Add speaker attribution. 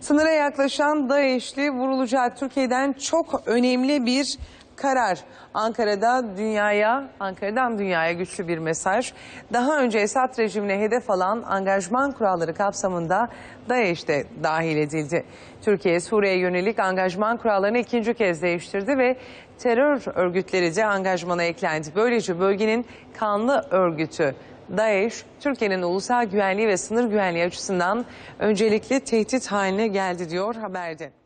Speaker 1: Sınıra yaklaşan DAEŞ'li vurulacak. Türkiye'den çok önemli bir karar. Ankara'dan dünyaya güçlü bir mesaj. Daha önce Esad rejimine hedef alan angajman kuralları kapsamında DAEŞ de dahil edildi. Türkiye, Suriye'ye yönelik angajman kurallarını ikinci kez değiştirdi ve terör örgütleri de angajmana eklendi. Böylece bölgenin kanlı örgütü DAEŞ, Türkiye'nin ulusal güvenliği ve sınır güvenliği açısından öncelikli tehdit haline geldi diyor haberde.